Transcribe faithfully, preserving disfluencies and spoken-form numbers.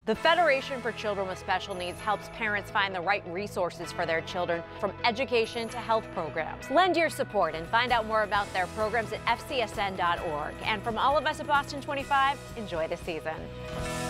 The Federation for Children with Special Needs helps parents find the right resources for their children, from education to health programs. Lend your support and find out more about their programs at F C S N dot org. And from all of us at Boston twenty-five, enjoy the season.